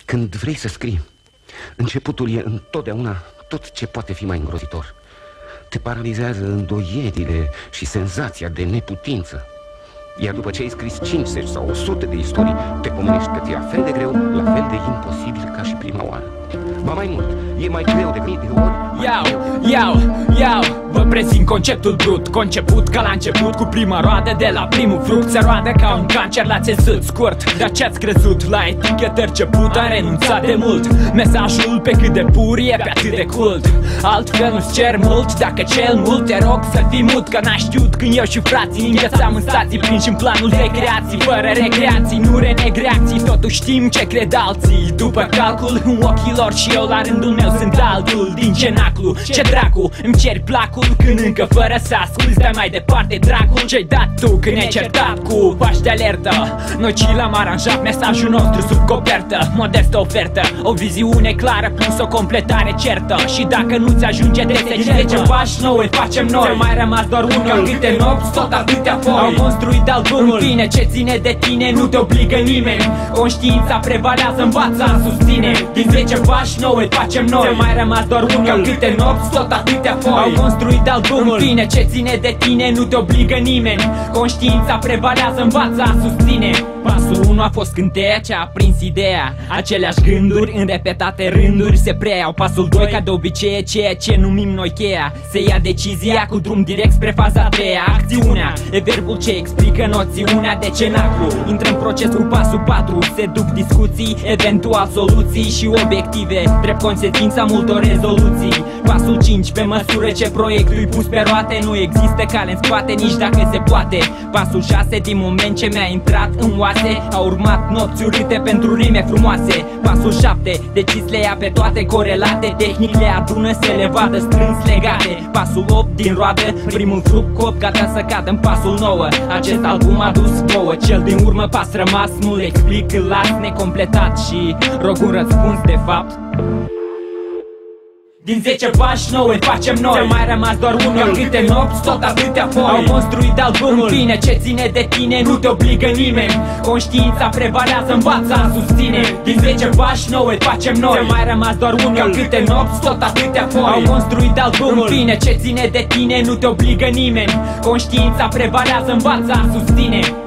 Când vrei să scrii, începutul e întotdeauna tot ce poate fi mai îngrozitor. Te paralizează îndoierile și senzația de neputință. Iar după ce ai scris 50 sau 100 de istorii, te pomenești că ți-e la fel de greu, la fel de imposibil ca și prima oară. Ba mai mult, e mai greu de mii de ori. Iau, vă prezint conceptul brut, conceput ca la început, cu prima roadă de la primul fruct. Se roadă ca un cancer la țesut scurt. Dar ce-ați crezut? La etichetări ce put, am renunțat de mult. Mesajul pe cât de pur e pe atât de cult. Altfel nu-ți cer mult, dacă cel mult te rog să fii mut. Că n-ai știut când eu și frații înghețam în stații, prinși în planul de creații, fără recreații, nu reneg reacții. Totuși știm ce cred alții. După calcul în ochii lor și eu la rândul meu sunt altul. Din cenaclu, ce dracu, îmi ceri placul când încă fără să asculți dai mai departe dracul. Ce-ai dat tu când ne-ai certat cu pași de alertă? Noi ci l-am aranjat mesajul nostru sub copertă. Modestă ofertă, o viziune clară plus o completare certă. Și dacă nu-ți ajunge de 10 pași noi facem noi. Ți-a mai rămas doar unul, câte nopți, tot atâtea foi. Au construit albumul, în fine ce ține de tine nu te obligă nimeni. Conștiința prevalează, învață a susține. Din 10 pași noi facem noi. Ți-a mai rămas doar unul, câte nopți, tot atâtea foi. Au construit albumul, în fine ce ține de tine nu te obligă nimeni. Conștiința prevalează, învață a susține. Pasul 1 a fost cânteia ce a aprins ideea. Aceleași gânduri în repetate rânduri se preiau. Pasul 2 ca de obicei e ceea ce numim noi cheia. Se ia decizia cu drum direct spre faza a treia. Acțiunea e verbul ce explică noțiunea de cenaclu. Intră în proces cu pasul 4. Se duc discuții, eventual soluții și obiective, drept consecința multor rezoluții. Pasul 5 pe măsură ce proiectul-i pus pe roate, nu există cale în spate nici dacă se poate. Pasul 6 din moment ce mi-a intrat în oase, a urmat nopți urâte pentru rime frumoase. Pasul 7, decis le ia pe toate corelate, tehnic le adună să le vadă strâns legate. Pasul 8 din roadă, primul fruct cop gata să cadă în pasul 9. Acest album a dus plouă, cel din urmă pas rămas nu-l explic, îl las necompletat și rog un răspuns de fapt. Din 10 pași noi facem noi. Ți-a mai rămas doar unul, câte nopți, tot atâtea foi. Au construit albumul, în fine ce ține de tine nu te obligă nimeni. Conștiința prevalează, învață a susține. Din 10 pași noi facem noi. Ți-a mai rămas doar unul, câte nopți, tot atâtea foi. Au construit albumul, în fine ce ține de tine nu te obligă nimeni. Conștiința prevalează, învață a susține.